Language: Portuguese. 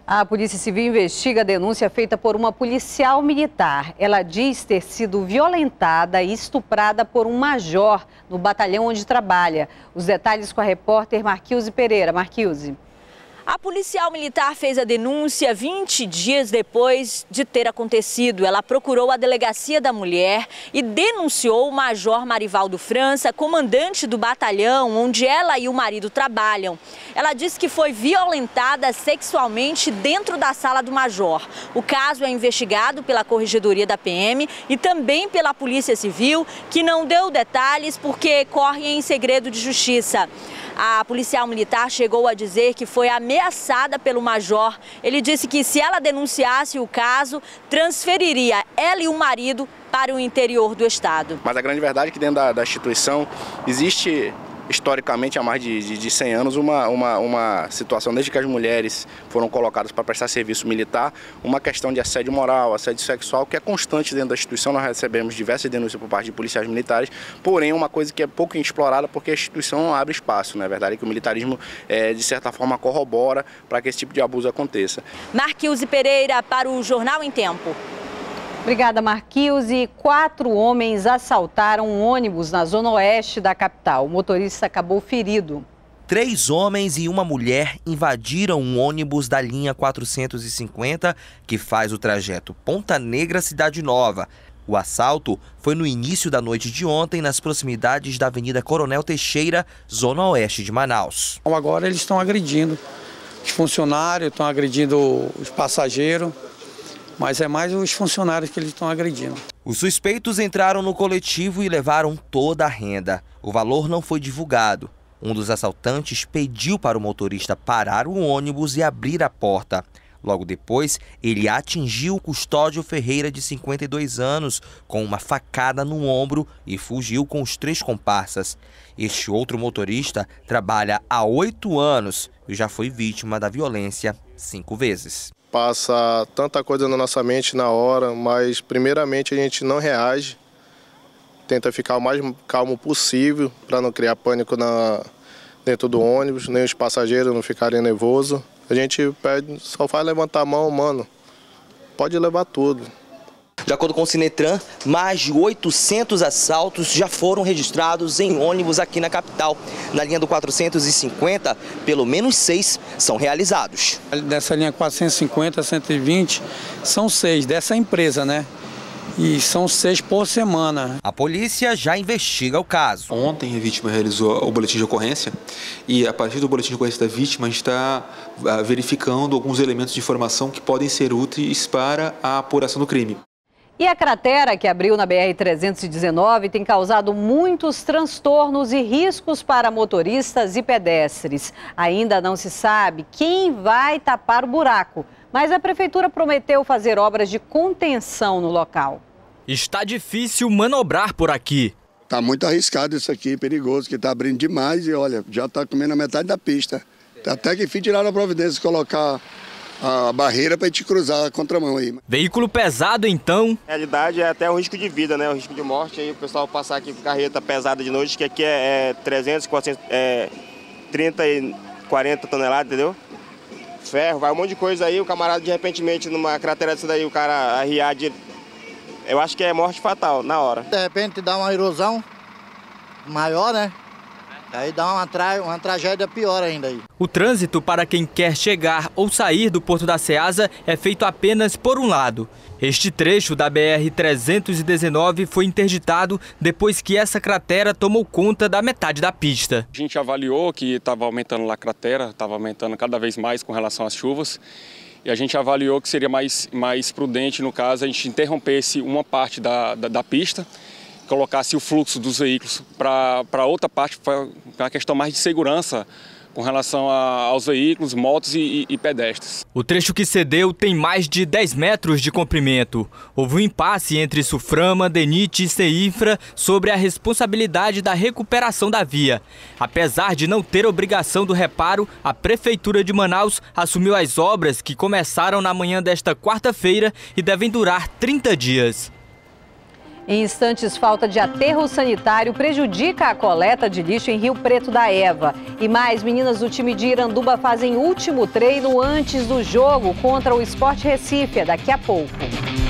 A Polícia Civil investiga a denúncia feita por uma policial militar. Ela diz ter sido violentada e estuprada por um major no batalhão onde trabalha. Os detalhes com a repórter Marquilze Pereira. Marquilze. A policial militar fez a denúncia 20 dias depois de ter acontecido. Ela procurou a delegacia da mulher e denunciou o major Marivaldo França, comandante do batalhão onde ela e o marido trabalham. Ela disse que foi violentada sexualmente dentro da sala do major. O caso é investigado pela Corregedoria da PM e também pela Polícia Civil, que não deu detalhes porque corre em segredo de justiça. A policial militar chegou a dizer que foi ameaçada pelo major. Ele disse que se ela denunciasse o caso, transferiria ela e o marido para o interior do estado. Mas a grande verdade é que dentro da instituição existe, historicamente, há mais de 100 anos, uma situação, desde que as mulheres foram colocadas para prestar serviço militar, uma questão de assédio moral, assédio sexual, que é constante dentro da instituição. Nós recebemos diversas denúncias por parte de policiais militares, porém uma coisa que é pouco explorada porque a instituição não abre espaço. A verdade é que o militarismo, de certa forma, corrobora para que esse tipo de abuso aconteça. Marquilze Pereira para o Jornal em Tempo. Obrigada, Marquilze. 4 homens assaltaram um ônibus na zona oeste da capital. O motorista acabou ferido. 3 homens e uma mulher invadiram um ônibus da linha 450, que faz o trajeto Ponta Negra-Cidade Nova. O assalto foi no início da noite de ontem, nas proximidades da Avenida Coronel Teixeira, zona oeste de Manaus. Agora eles estão agredindo os funcionários, estão agredindo os passageiros. Mas é mais os funcionários que eles estão agredindo. Os suspeitos entraram no coletivo e levaram toda a renda. O valor não foi divulgado. Um dos assaltantes pediu para o motorista parar o ônibus e abrir a porta. Logo depois, ele atingiu o Custódio Ferreira, de 52 anos, com uma facada no ombro e fugiu com os 3 comparsas. Este outro motorista trabalha há 8 anos e já foi vítima da violência 5 vezes. Passa tanta coisa na nossa mente na hora, mas primeiramente a gente não reage, tenta ficar o mais calmo possível para não criar pânico dentro do ônibus, nem os passageiros não ficarem nervosos. A gente pede, só faz levantar a mão, mano, pode levar tudo. De acordo com o Sinetran, mais de 800 assaltos já foram registrados em ônibus aqui na capital. Na linha do 450, pelo menos 6 são realizados. Dessa linha 450, 120, são 6 dessa empresa, né? E são 6 por semana. A polícia já investiga o caso. Ontem a vítima realizou o boletim de ocorrência e a partir do boletim de ocorrência da vítima a gente está verificando alguns elementos de informação que podem ser úteis para a apuração do crime. E a cratera que abriu na BR-319 tem causado muitos transtornos e riscos para motoristas e pedestres. Ainda não se sabe quem vai tapar o buraco, mas a prefeitura prometeu fazer obras de contenção no local. Está difícil manobrar por aqui. Está muito arriscado isso aqui, perigoso, que está abrindo demais e olha, já está comendo a metade da pista. Até que enfim tiraram a providência, colocar a barreira para a gente cruzar a contramão aí. Veículo pesado, então? A realidade é até o risco de vida, né? O risco de morte. Aí o pessoal passar aqui com carreta pesada de noite, que aqui é 300, 400, 30 e 40 toneladas, entendeu? Ferro, vai um monte de coisa aí. O camarada, de repentemente, numa cratera dessa daí, o cara arriar de... Eu acho que é morte fatal, na hora. De repente dá uma erosão maior, né? Aí dá uma tragédia pior ainda aí. O trânsito para quem quer chegar ou sair do Porto da Ceasa é feito apenas por um lado. Este trecho da BR-319 foi interditado depois que essa cratera tomou conta da metade da pista. A gente avaliou que estava aumentando lá a cratera, estava aumentando cada vez mais com relação às chuvas. E a gente avaliou que seria mais prudente, no caso, a gente interrompesse uma parte da pista, colocasse o fluxo dos veículos para outra parte, para uma questão mais de segurança com relação aos veículos, motos e pedestres. O trecho que cedeu tem mais de 10 metros de comprimento. Houve um impasse entre Suframa, DENIT e CEINFRA sobre a responsabilidade da recuperação da via. Apesar de não ter obrigação do reparo, a Prefeitura de Manaus assumiu as obras que começaram na manhã desta quarta-feira e devem durar 30 dias. Em instantes, falta de aterro sanitário prejudica a coleta de lixo em Rio Preto da Eva. E mais, meninas do time de Iranduba fazem último treino antes do jogo contra o Sport Recife, daqui a pouco.